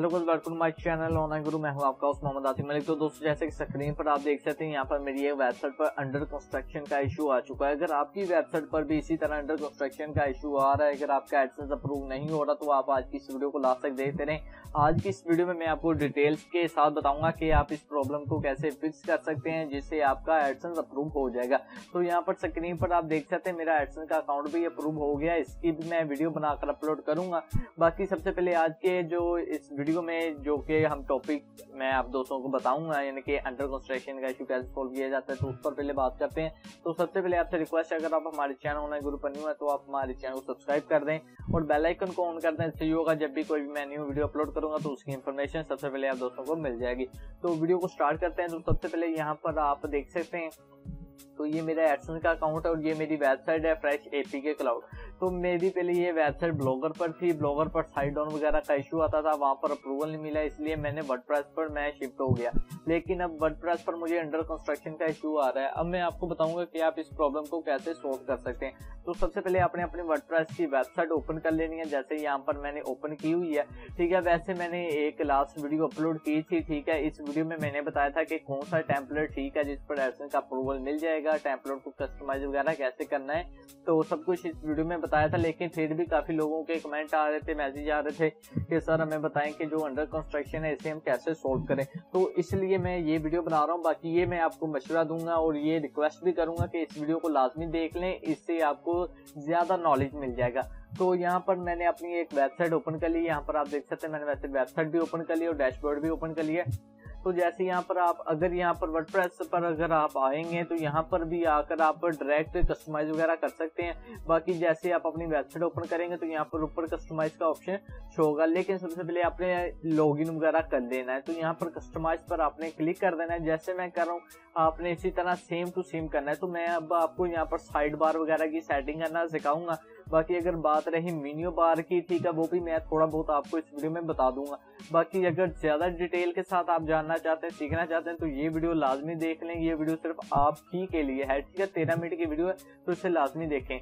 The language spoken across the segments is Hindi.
Hello guys, welcome to my channel online Guru. मैं हूं आपका होस्ट मोहम्मद आतिफ मलिक। तो दोस्तों, जैसे कि स्क्रीन पर आप देख सकते हैं, यहाँ पर मेरी ये वेबसाइट पर अंडर कंस्ट्रक्शन का इशू आ चुका है। अगर आपकी वेबसाइट पर भी इसी तरह अंडर कंस्ट्रक्शन का इशू आ रहा है, अगर आपका एडसेंस अप्रूव नहीं हो रहा, तो आप आज की इस वीडियो को लास्ट तक देखते रहें। आज की इस वीडियो में मैं आपको डिटेल्स के साथ बताऊंगा कि आप इस प्रॉब्लम को कैसे फिक्स कर सकते हैं जिससे आपका एडसेंस अप्रूव हो जाएगा। तो यहाँ पर स्क्रीन पर आप देख सकते हैं मेरा एडसेंस का अकाउंट भी अप्रूव हो गया। इसकी भी मैं वीडियो बनाकर अपलोड करूंगा। बाकी सबसे पहले आज के जो इस वीडियो में जो कि हम टॉपिक मैं आप दोस्तों को बताऊंगा, यानी कि अंडर कंस्ट्रक्शन का इशू कैसे सोल्व किया जाता है, तो उस पर पहले बात करते हैं। तो सबसे पहले आपसे रिक्वेस्ट है, अगर आप हमारे चैनल ऑनलाइन गुरु पर न्यू है तो आप हमारे चैनल को सब्सक्राइब कर दें और बेल आइकन को ऑन कर दें। इससे होगा जब भी कोई भी मैं न्यू वीडियो अपलोड करूंगा तो उसकी इन्फॉर्मेशन सबसे पहले आप दोस्तों को मिल जाएगी। तो वीडियो को स्टार्ट करते हैं। तो सबसे पहले यहाँ पर आप देख सकते हैं, तो ये मेरा एडसेंस का अकाउंट है और ये मेरी वेबसाइट है फ्रेश एपीके क्लाउड। तो मेरी पहले ये वेबसाइट ब्लॉगर पर थी। ब्लॉगर पर साइड डाउन वगैरह का इशू आता था, वहां पर अप्रूवल नहीं मिला, इसलिए मैंने वर्डप्रेस पर मैं शिफ्ट हो गया। लेकिन अब वर्डप्रेस पर मुझे अंडर कंस्ट्रक्शन का इशू आ रहा है। अब मैं आपको बताऊंगा कि आप इस प्रॉब्लम को कैसे सोल्व कर सकते हैं। तो सबसे पहले आपने अपने वर्डप्रेस की वेबसाइट ओपन कर लेनी है, जैसे यहाँ पर मैंने ओपन की हुई है। ठीक है, वैसे मैंने एक लास्ट वीडियो अपलोड की थी। ठीक है, इस वीडियो में मैंने बताया था कि कौन सा टेम्पलेट ठीक है जिस पर एडसेंस का अप्रूवल मिल जाएगा, टेम्पलेट को कस्टमाइज वगैरह कैसे करना है, तो सब कुछ इस वीडियो में बताया था। लेकिन फिर भी काफी लोगों के कमेंट आ रहे थे, मैसेज आ रहे थे कि सर हमें बताएं कि जो अंडर कंस्ट्रक्शन है इसे हम कैसे सोल्व करें। तो इसलिए मैं ये वीडियो बना रहा हूँ। बाकी ये मैं आपको मशवरा दूंगा और ये रिक्वेस्ट भी करूंगा कि इस वीडियो को लाजमी देख लें, इससे आपको ज्यादा नॉलेज मिल जाएगा। तो यहाँ पर मैंने अपनी एक वेबसाइट ओपन कर ली। यहाँ पर आप देख सकते हैं मैंने वैसे वेबसाइट भी ओपन कर ली और डैशबोर्ड भी ओपन कर लिया। तो जैसे यहाँ पर आप अगर यहाँ पर वर्डप्रेस पर अगर आप आएंगे तो यहाँ पर भी आकर आप डायरेक्ट कस्टमाइज वगैरह कर सकते हैं। बाकी जैसे आप अपनी वेबसाइट ओपन करेंगे तो यहाँ पर ऊपर कस्टमाइज का ऑप्शन शो होगा, लेकिन सबसे पहले आपने लॉगिन वगैरह कर लेना है। तो यहाँ पर कस्टमाइज पर आपने क्लिक कर देना है, जैसे मैं कर रहा हूँ आपने इसी तरह सेम टू सेम करना है। तो मैं अब आपको यहाँ पर साइड बार वगैरह की सेटिंग करना सिखाऊंगा। बाकी अगर बात रही मेन्यू बार की, ठीक है, वो भी मैं थोड़ा बहुत आपको इस वीडियो में बता दूंगा। बाकी अगर ज्यादा डिटेल के साथ आप जानना चाहते हैं, सीखना चाहते हैं, तो ये वीडियो लाजमी देख लें। ये वीडियो सिर्फ आप ही के लिए है। ठीक है, 13 मिनट की वीडियो है, तो इसे लाजमी देखें।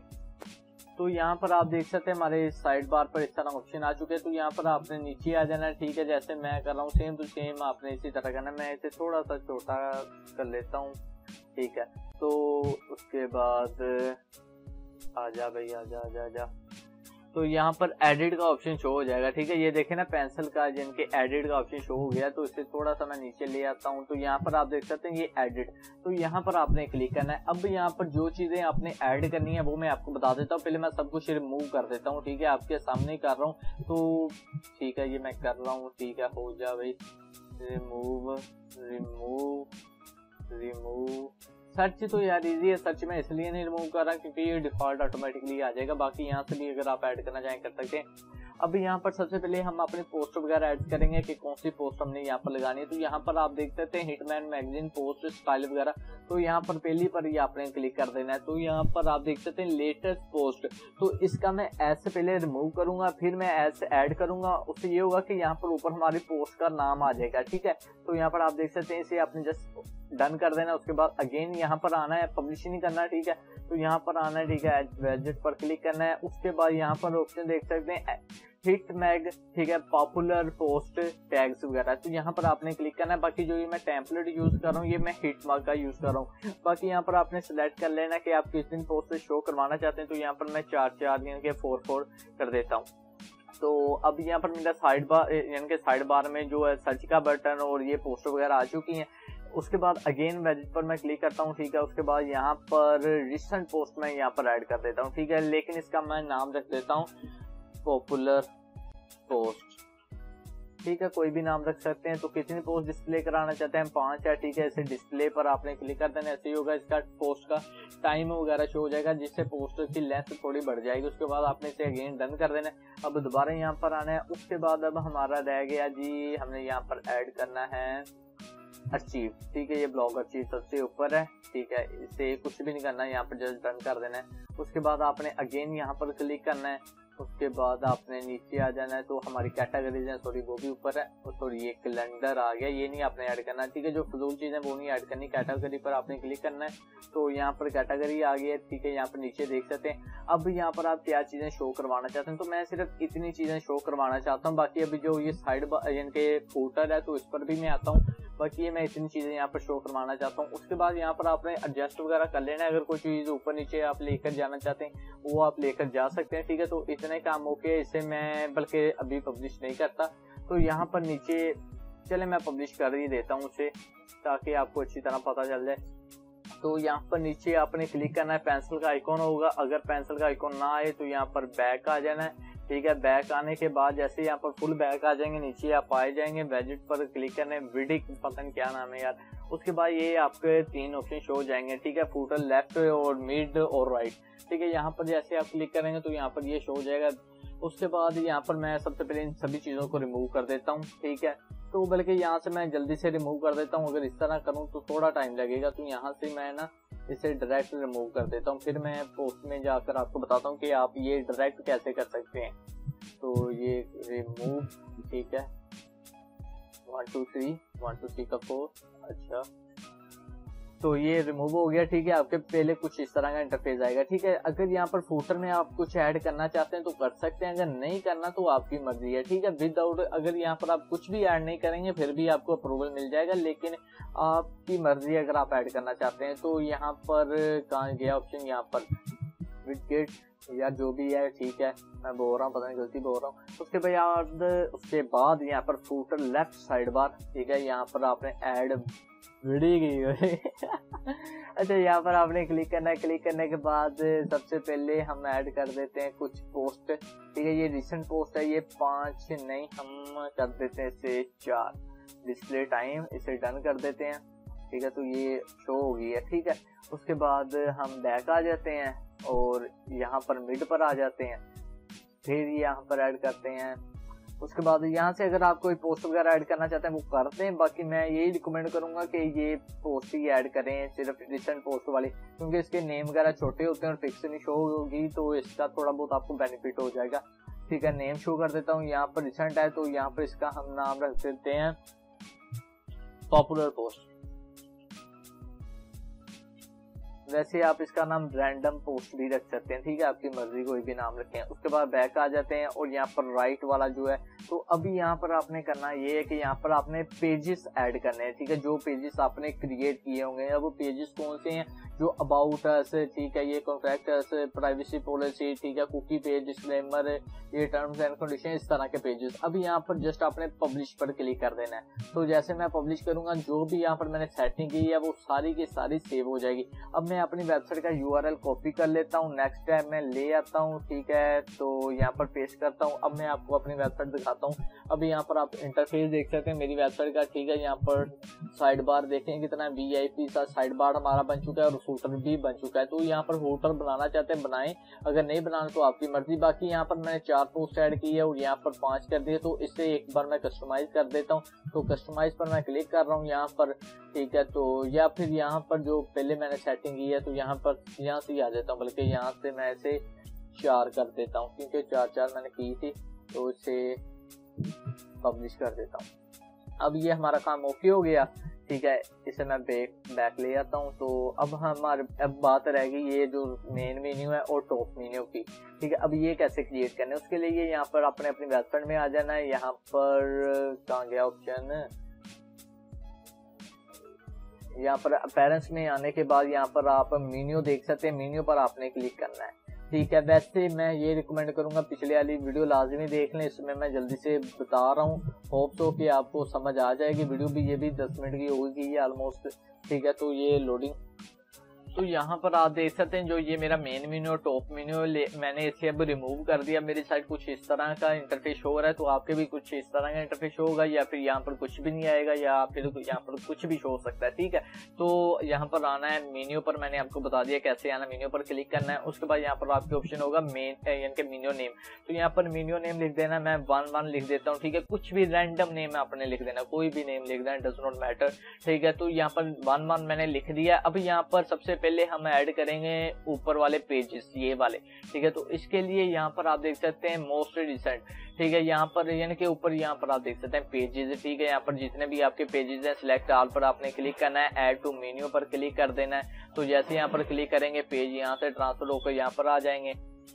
तो यहाँ पर आप देख सकते हैं हमारे साइड बार पर इस तरह ऑप्शन आ चुके हैं। तो यहाँ पर आपने नीचे आ जाना है। ठीक है, जैसे मैं कर रहा हूँ सेम टू सेम आपने इसी तरह करना है। मैं इसे थोड़ा सा छोटा कर लेता हूँ। ठीक है, तो उसके बाद आजा भाई आजा। तो यहाँ पर एडिट का ऑप्शन शो हो जाएगा। ठीक है, ये देखें ना, पेंसिल का जिनके एडिट का ऑप्शन शो हो गया। तो इसे थोड़ा सा मैं नीचे ले आता हूँ। तो यहाँ पर आप देख सकते हैं ये एडिट, तो यहाँ पर आपने क्लिक करना है। अब यहाँ पर जो चीजें आपने ऐड करनी है वो मैं आपको बता देता हूँ। पहले मैं सब कुछ रिमूव कर देता हूँ। ठीक है, आपके सामने ही कर रहा हूँ। तो ठीक है, ये मैं कर रहा हूँ। ठीक है, हो जा भाई, रिमूव। सर्च तो यार इजी है, सर्च में इसलिए नहीं रिमूव कर रहा क्योंकि ये डिफॉल्ट ऑटोमेटिकली आ जाएगा। बाकी यहाँ से भी अगर आप ऐड करना चाहें कर सकते हैं। अब यहाँ पर सबसे पहले हम अपने पोस्ट वगैरह ऐड करेंगे कि कौन सी पोस्ट हमने यहाँ पर लगानी है। तो यहाँ पर आप देख सकते हैं हिटमैन मैगजीन पोस्ट स्टाइल वगैरह। तो यहाँ पर पहली पर ही आपने क्लिक कर देना है। तो यहाँ पर आप देख सकते हैं लेटेस्ट पोस्ट। तो इसका मैं ऐसे पहले रिमूव करूंगा, फिर मैं ऐसे ऐड करूंगा। उससे ये होगा कि यहाँ पर ऊपर हमारी पोस्ट का नाम आ जाएगा। ठीक है, तो यहाँ पर आप देख सकते हैं इसे आपने जस्ट डन कर देना। उसके बाद अगेन यहाँ पर आना है, पब्लिश नहीं करना। ठीक है, तो यहाँ पर आना है। ठीक है, वेजेट पर क्लिक करना है। उसके बाद यहाँ पर ऑप्शन देख सकते हैं हिट मैग, ठीक है, पॉपुलर पोस्ट टैग्स वगैरह। तो यहाँ पर आपने क्लिक करना है। बाकी जो ये मैं टेम्पलेट यूज कर रहा हूँ ये मैं हिट मैग का यूज कर रहा हूँ। बाकी यहाँ पर आपने सिलेक्ट कर लेना कि आप किस दिन पोस्ट शो करवाना चाहते हैं। तो यहाँ पर मैं 4 यानी कि 4 कर देता हूँ। तो अब यहाँ पर मेरा साइड बार यानी कि साइड बार में जो है सर्च का बटन और ये पोस्ट वगैरह आ चुकी हैं। उसके बाद अगेन वेजेट पर मैं क्लिक करता हूँ। ठीक है, उसके बाद यहाँ पर रिसेंट पोस्ट में यहाँ पर ऐड कर देता हूँ। ठीक है, लेकिन इसका मैं नाम रख देता हूँ पॉपुलर पोस्ट। ठीक है, कोई भी नाम रख सकते हैं। तो कितनी पोस्ट डिस्प्ले कराना चाहते हैं, 5 है। ठीक है, इसे डिस्प्ले पर आपने क्लिक कर देना। ऐसे ही होगा, इसका पोस्ट का टाइम वगैरह शो हो जाएगा जिससे पोस्ट की लेंथ थोड़ी बढ़ जाएगी। उसके बाद आपने इसे अगेन डन कर देना है। अब दोबारा यहाँ पर आना है। उसके बाद अब हमारा रह गया जी, हमने यहाँ पर ऐड करना है अचीव। ठीक है, ये ब्लॉग अचीव सबसे ऊपर है। ठीक है, इसे कुछ भी नहीं करना है, यहाँ पर जस्ट डन कर देना है। उसके बाद आपने अगेन यहाँ पर क्लिक करना है। उसके बाद आपने नीचे आ जाना है, तो हमारी कैटेगरीज है, सॉरी वो भी ऊपर है, सॉरी ये कैलेंडर आ गया, ये नहीं आपने ऐड करना, ठीक है। जो फजूल चीज़ है वो नहीं ऐड करनी, कैटेगरी पर आपने क्लिक करना है, तो यहाँ पर कैटेगरी आ गई है, ठीक है। यहाँ पर नीचे देख सकते हैं। अब यहाँ पर आप क्या चीज़ें शो करवाना चाहते हैं, तो मैं सिर्फ इतनी चीज़ें शो करवाना चाहता हूँ। बाकी अभी जो ये साइड इनके फूटर है तो इस पर भी मैं आता हूँ, बाकी ये मैं इतनी चीज़ें यहाँ पर शो करवाना चाहता हूँ। उसके बाद यहाँ पर आपने एडजस्ट वगैरह कर लेना है, अगर कोई चीज़ ऊपर नीचे आप लेकर जाना चाहते हैं वो आप लेकर जा सकते हैं, ठीक है। तो इतने काम ओके, इसे मैं बल्कि अभी पब्लिश नहीं करता, तो यहाँ पर नीचे चले मैं पब्लिश कर ही देता हूँ उसे, ताकि आपको अच्छी तरह पता चल जाए। तो यहाँ पर नीचे आपने क्लिक करना है, पेंसिल का आइकॉन होगा, अगर पेंसिल का आइकॉन ना आए तो यहाँ पर बैक आ जाना है, ठीक है। बैक आने के बाद जैसे यहाँ पर फुल बैक आ जाएंगे, नीचे आप आए जाएंगे, वेजिट पर क्लिक करने, विडिक पता नहीं क्या नाम है यार, उसके बाद ये आपके 3 ऑप्शन शो हो जाएंगे, ठीक है। फूटर लेफ्ट और मिड और राइट, ठीक है। यहाँ पर जैसे आप क्लिक करेंगे तो यहाँ पर ये शो हो जाएगा। उसके बाद यहाँ पर मैं सबसे पहले इन सभी चीज़ों को रिमूव कर देता हूँ, ठीक है। तो बल्कि यहाँ से मैं जल्दी से रिमूव कर देता हूँ, अगर इस तरह करूँ तो थोड़ा टाइम लगेगा, तो यहाँ से मैं ना इसे डायरेक्ट रिमूव कर देता हूँ। फिर मैं पोस्ट में जाकर आपको बताता हूँ कि आप ये डायरेक्ट कैसे कर सकते हैं। तो ये रिमूव, ठीक है, 1 2 3 का 4, अच्छा, तो ये रिमूव हो गया, ठीक है। आपके पहले कुछ इस तरह का इंटरफेस आएगा, ठीक है। अगर यहाँ पर फूटर में आप कुछ ऐड करना चाहते हैं तो कर सकते हैं, अगर नहीं करना तो आपकी मर्जी है, ठीक है। विदाउट अगर यहाँ पर आप कुछ भी ऐड नहीं करेंगे फिर भी आपको अप्रूवल मिल जाएगा, लेकिन आपकी मर्जी अगर आप ऐड करना चाहते हैं। तो यहाँ पर कहाँ गया ऑप्शन, यहाँ पर विडगेट या जो भी है, ठीक है, मैं बोल रहा हूँ, पता नहीं गलती बोल रहा हूँ। उसके बाद यहाँ पर फूटर लेफ्ट साइड बार, ठीक है, यहाँ पर आपने ऐड वीडियो अच्छा, यहाँ पर आपने क्लिक करना है। क्लिक करने के बाद सबसे पहले हम ऐड कर देते हैं कुछ पोस्ट, ठीक है। ये रिसेंट पोस्ट है, ये 5 नहीं, हम कर देते हैं इसे 4। डिस्प्ले टाइम इसे डन कर देते हैं, ठीक है। तो ये शो हो गई है, ठीक है। उसके बाद हम बैक आ जाते हैं और यहाँ पर मिड पर आ जाते हैं, फिर यहाँ पर ऐड करते हैं। उसके बाद यहाँ से अगर आप कोई पोस्ट वगैरह ऐड करना चाहते हैं वो करते हैं, बाकी मैं यही रिकमेंड करूंगा कि ये पोस्ट ही ऐड करें, सिर्फ रिसेंट पोस्ट वाली, क्योंकि इसके नेम वगैरह छोटे होते हैं और पिक्स नहीं शो होगी, तो इसका थोड़ा बहुत आपको बेनिफिट हो जाएगा, ठीक है। नेम शो कर देता हूँ, यहाँ पर रिसेंट है तो यहाँ पर इसका हम नाम रख देते हैं पॉपुलर पोस्ट। वैसे आप इसका नाम रैंडम पोस्ट भी रख सकते हैं, ठीक है, आपकी मर्जी, कोई भी नाम रखें। उसके बाद बैक आ जाते हैं और यहाँ पर राइट वाला जो है, तो अभी यहाँ पर आपने करना ये है कि यहाँ पर आपने पेजेस ऐड करने हैं, ठीक है। जो पेजेस आपने क्रिएट किए होंगे, अब वो पेजेस कौन से हैं, जो अबाउट अस, ठीक है, ये कॉन्ट्रैक्ट अस, प्राइवेसी पॉलिसी, ठीक है, कुकी पेज, डिस्क्लेमर, ये टर्म्स एंड कंडीशन, इस तरह के पेजेस। अभी यहाँ पर जस्ट आपने पब्लिश पर क्लिक कर देना है, तो जैसे मैं पब्लिश करूंगा जो भी यहाँ पर मैंने सेटिंग की है वो सारी की सारी सेव हो जाएगी। अब मैं अपनी वेबसाइट का URL कॉपी कर लेता हूँ, नेक्स्ट टैब में ले आता हूँ, ठीक है, तो यहाँ पर पेस्ट करता हूँ। अब मैं आपको अपनी वेबसाइट दिखाता हूँ। अभी यहाँ पर आप इंटरफेस देख सकते हैं मेरी वेबसाइट का, ठीक है। यहाँ पर साइड बार देखें कितना VIP सा साइड बार हमारा बन चुका है और फूटर भी बन चुका है। तो यहाँ पर फूटर बनाना चाहते हैं बनाएं, अगर नहीं बनाना तो आपकी मर्जी। बाकी यहाँ पर मैंने 4 पोस्ट ऐड की है और यहाँ पर 5 कर दिए, तो इससे एक बार मैं कस्टमाइज कर देता हूँ। तो कस्टमाइज पर मैं क्लिक कर रहा हूँ यहाँ पर, ठीक है। तो या फिर यहाँ पर जो पहले मैंने सेटिंग की है तो यहाँ से ही आ जाता हूँ, बल्कि यहाँ से मैं इसे 4 कर देता हूँ, क्योंकि 4 मैंने की थी, तो इसे पब्लिश कर देता हूँ। अब ये हमारा काम ओके हो गया, ठीक है। इसे मैं बैक ले आता हूँ। तो अब अब बात रहेगी ये जो मेन मेन्यू है और टॉप मेन्यू की, ठीक है। अब ये कैसे क्रिएट करने, उसके लिए यहाँ पर आपने अपनी वेबसाइट में आ जाना है। यहाँ पर कहाँ गया ऑप्शन, यहाँ पर अपीयरेंस में आने के बाद यहाँ पर आप मेन्यू देख सकते हैं, मेन्यू पर आपने क्लिक करना है, ठीक है। वैसे मैं ये रिकमेंड करूंगा पिछले वाली वीडियो लाजमी देख लें, इसमें मैं जल्दी से बता रहा हूँ, होप सो कि आपको समझ आ जाएगी। वीडियो भी ये भी 10 मिनट की होगी ऑलमोस्ट, ठीक है। तो ये लोडिंग, तो यहाँ पर आप देख सकते हैं जो ये मेरा मेन मेन्यू और टॉप मेन्यू मैंने इसे अब रिमूव कर दिया। मेरी साइड कुछ इस तरह का इंटरफेस शो हो रहा है, तो आपके भी कुछ इस तरह का इंटरफेस शो होगा, या फिर यहाँ पर कुछ भी नहीं आएगा, या फिर यहाँ पर कुछ भी शो हो सकता है, ठीक है। तो यहाँ पर आना है मेन्यू पर, मैंने आपको बता दिया कैसे आना, मेन्यू पर क्लिक करना है। उसके बाद यहाँ पर आपके ऑप्शन होगा यानी कि मेन्यू नेम, तो यहाँ पर मेन्यू नेम लिख देना, मैं 1 लिख देता हूँ, ठीक है। कुछ भी रैंडम नेम आपने लिख देना, कोई भी नेम लिख देना, डज नॉट मैटर, ठीक है। तो यहाँ पर 1 मैंने लिख दिया। अब यहाँ पर सबसे पहले हम ऐड करेंगे ऊपर वाले पेजेस, ये वाले, ठीक है। तो इसके लिए यहाँ पर आप देख सकते हैं मोस्ट रिसेंट, ठीक है, यहाँ पर यानी कि ऊपर यहाँ पर आप देख सकते हैं पेजेस, ठीक है। यहाँ पर जितने भी आपके पेजेस हैं सिलेक्ट ऑल पर आपने क्लिक करना है, ऐड टू मेन्यू पर क्लिक कर देना है। तो जैसे यहाँ पर क्लिक करेंगे पेज यहाँ से ट्रांसफर होकर यहाँ पर आ जाएंगे।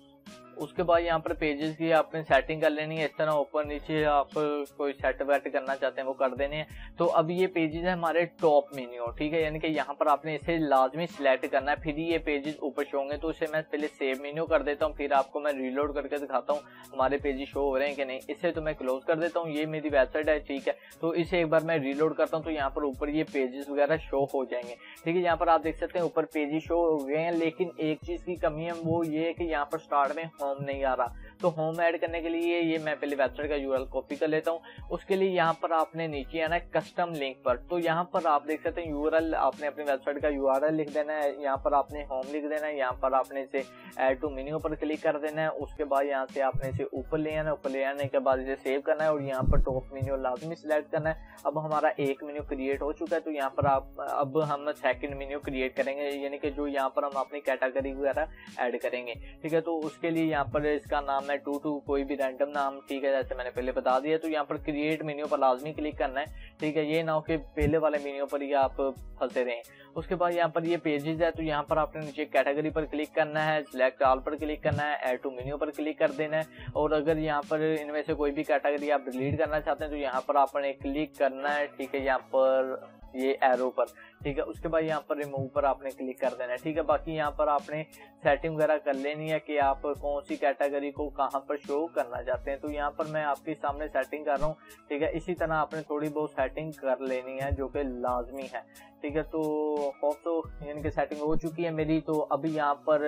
उसके बाद यहाँ पर पेजेस की आपने सेटिंग कर लेनी है, इस तरह ऊपर नीचे आप कोई सेट वेट करना चाहते हैं वो कर देने हैं। तो अब ये पेजेस है हमारे टॉप मेन्यू, ठीक है, यानी कि यहाँ पर आपने इसे लाजमी सिलेक्ट करना है, फिर ये पेजेस ऊपर शो होंगे। तो इसे मैं पहले सेव मेन्यू कर देता हूँ, फिर आपको मैं रीलोड करके दिखाता हूँ हमारे पेजेस शो हो रहे हैं कि नहीं। इसे तो मैं क्लोज कर देता हूँ, ये मेरी वेबसाइट है, ठीक है। तो इसे एक बार मैं रीलोड करता हूँ तो यहाँ पर ऊपर ये पेजेस वगैरह शो हो जाएंगे, ठीक है। यहाँ पर आप देख सकते हैं ऊपर पेजेस शो हो गए हैं, लेकिन एक चीज की कमी है, वो ये है कि यहाँ पर स्टार्ट में होम नहीं आ रहा। तो होम ऐड करने के लिए ये मैं पहले वेबसाइट का यूआरएल कॉपी कर लेता हूँ। उसके लिए यहाँ पर आपने नीचे आना है कस्टम लिंक पर। तो यहाँ पर आप देख सकते हैं यूआरएल, आपने अपनी वेबसाइट का यूआरएल लिख देना है, यहाँ पर आपने होम लिख देना है, यहाँ पर आपने इसे ऐड टू मेन्यू पर क्लिक कर देना है। उसके बाद यहाँ से आपने इसे ऊपर ले आना है, ऊपर ले आने के बाद इसे सेव करना है और यहाँ पर टॉप मेन्यू लाजमी सिलेक्ट करना है। अब हमारा एक मेन्यू क्रिएट हो चुका है, तो यहाँ पर अब हम सेकंड मेन्यू क्रिएट करेंगे, यानी कि जो यहाँ पर हम अपनी कैटेगरी वगैरह ऐड करेंगे, ठीक है। तो उसके लिए यहाँ पर इसका नाम है टू कोई भी रैंडम नाम, ठीक है, जैसे मैंने पहले बता दिया। तो यहाँ पर क्रिएट मेन्यू पर लाजमी क्लिक करना है, ठीक है, ये ना हो कि पहले वाले मेन्यू पर ही आप फंसे रहें। उसके बाद यहाँ पर ये पेजेस है, तो यहाँ पर आपने नीचे कैटेगरी पर क्लिक करना है, सिलेक्ट ऑल पर क्लिक करना है, ऐड टू मेन्यू पर क्लिक कर देना है। और अगर यहाँ पर इनमें से कोई भी कैटेगरी आप डिलीट करना चाहते हैं तो यहाँ पर आपने क्लिक करना है, ठीक है, यहाँ पर ये एरो पर, ठीक है। उसके बाद यहाँ पर रिमूव पर आपने क्लिक कर देना है, ठीक है। बाकी यहाँ पर आपने सेटिंग वगैरह कर लेनी है कि आप कौन सी कैटेगरी को कहाँ पर शो करना चाहते हैं। तो यहाँ पर मैं आपके सामने सेटिंग कर रहा हूँ, ठीक है। इसी तरह आपने थोड़ी बहुत सेटिंग कर लेनी है जो कि लाजमी है, ठीक है। तो होप तो यानी कि सेटिंग हो चुकी है मेरी। तो अभी यहाँ पर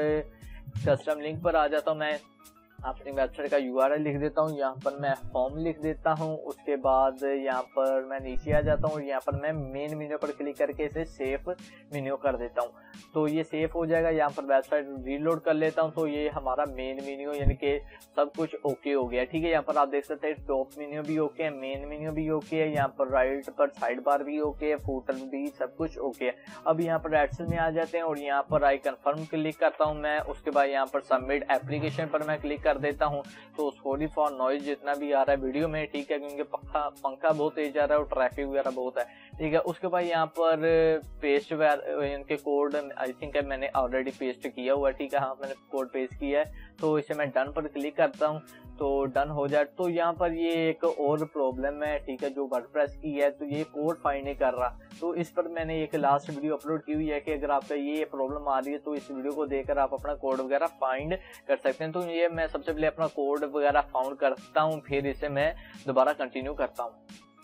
कस्टम लिंक पर आ जाता हूँ, मैं अपनी वेबसाइट का यूआरएल लिख देता हूँ, यहाँ पर मैं होम लिख देता हूँ। उसके बाद यहाँ पर मैं नीचे आ जाता हूँ, यहाँ पर मैं मेन मेन्यू पर क्लिक करके इसे सेव मेन्यू कर देता हूँ। तो ये सेव हो जाएगा। यहाँ पर वेबसाइट रीलोड कर लेता हूँ, तो ये हमारा मेन मेन्यू यानी कि सब कुछ ओके हो गया, ठीक है। यहाँ पर आप देख सकते हैं टॉप मेन्यू भी ओके है, मेन मेन्यू भी ओके है, यहाँ पर राइट पर साइड बार भी ओके है, फूटर भी, सब कुछ ओके है। अब यहाँ पर एडसेंस में आ जाते हैं और यहाँ पर आई कंफर्म क्लिक करता हूँ मैं। उसके बाद यहाँ पर सबमिट एप्लीकेशन पर मैं क्लिक कर देता हूं। तो सॉरी फॉर नॉइज जितना भी आ रहा है वीडियो में, ठीक है, क्योंकि पंखा बहुत तेज आ रहा है और ट्रैफिक वगैरह बहुत है, ठीक है। उसके बाद यहाँ पर पेस्ट इनके कोड आई थिंक मैंने ऑलरेडी पेस्ट किया हुआ है, ठीक है, हाँ मैंने कोड पेस्ट किया है। तो इसे मैं डन पर क्लिक करता हूँ, तो डन हो जाए। तो यहाँ पर ये एक और प्रॉब्लम है, ठीक है, जो वर्डप्रेस की है, तो ये कोड फाइंड नहीं कर रहा। तो इस पर मैंने एक लास्ट वीडियो अपलोड की हुई है कि अगर आपका ये प्रॉब्लम आ रही है तो इस वीडियो को देखकर आप अपना कोड वगैरह फाइंड कर सकते हैं। तो ये मैं सबसे पहले अपना कोड वगैरह फाउंड करता हूँ, फिर इसे मैं दोबारा कंटिन्यू करता हूँ।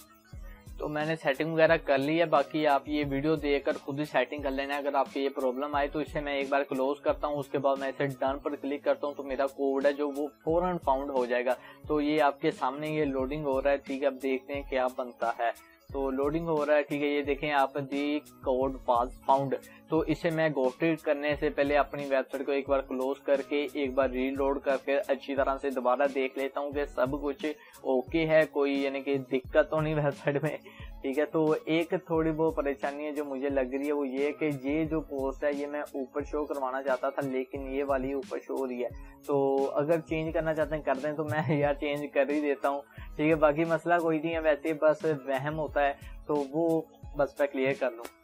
तो मैंने सेटिंग वगैरह कर ली है, बाकी आप ये वीडियो देखकर खुद ही सेटिंग कर लेना है। अगर आपकी ये प्रॉब्लम आए तो इसे मैं एक बार क्लोज करता हूँ, उसके बाद मैं इसे डन पर क्लिक करता हूँ, तो मेरा कोड है जो वो फौरन फाउंड हो जाएगा। तो ये आपके सामने ये लोडिंग हो रहा है, ठीक है। अब देखते हैं क्या बनता है। तो लोडिंग हो रहा है, ठीक है, ये देखें आप, दी कोड वाज फाउंड। तो इसे मैं गॉट इट करने से पहले अपनी वेबसाइट को एक बार क्लोज करके एक बार रीलोड करके अच्छी तरह से दोबारा देख लेता हूँ कि सब कुछ ओके है, कोई यानी कि दिक्कत तो नहीं वेबसाइट में, ठीक है। तो एक थोड़ी बहुत परेशानी है जो मुझे लग रही है, वो ये कि ये जो पोस्ट है ये मैं ऊपर शो करवाना चाहता था, लेकिन ये वाली ऊपर शो हो रही है। तो अगर चेंज करना चाहते हैं कर दें, तो मैं यार चेंज कर ही देता हूँ, ठीक है। बाकी मसला कोई नहीं है, वैसे बस वहम होता है, तो वो बस मैं क्लियर कर लूँ।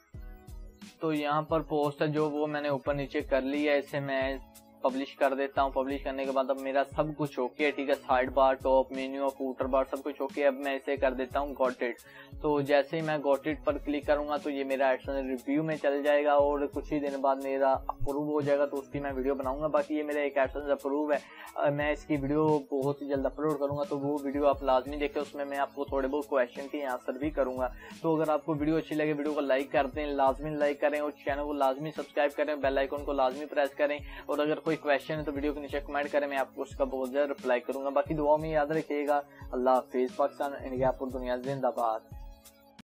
तो यहाँ पर पोस्ट है जो वो मैंने ऊपर नीचे कर लिया है, इसे मैं पब्लिश कर देता हूँ। पब्लिश करने के बाद अब मेरा सब कुछ ओके है, ठीक है, side bar, top menu, footer bar, सब कुछ ओके है। अब मैं इसे कर देता हूँ गॉट इट। तो जैसे ही मैं गॉट इट पर क्लिक करूंगा तो ये मेरा एडसेंस रिव्यू में चल जाएगा और कुछ ही दिन बाद मेरा अप्रूव हो जाएगा, तो उसकी मैं वीडियो बनाऊंगा। बाकी ये मेरा एक एडसेंस अप्रूव है, मैं इसकी वीडियो बहुत ही जल्द अपलोड करूंगा, तो वो वीडियो आप लाजमी देखें, उसमें मैं आपको थोड़े बहुत क्वेश्चन के आंसर भी करूंगा। तो अगर आपको वीडियो अच्छी लगे वीडियो को लाइक कर दें, लाजमी लाइक करें, और चैनल को लाजमी सब्सक्राइब करें, बेल आइकन को लाजमी प्रेस करें, और अगर कोई क्वेश्चन है तो वीडियो के नीचे कमेंट करें, मैं आपको उसका बहुत जल्द रिप्लाई करूंगा। बाकी दुआ में याद रखिएगा। अल्लाह हाफिज। पाकिस्तान, इंडिया, पूरी दुनिया जिंदाबाद।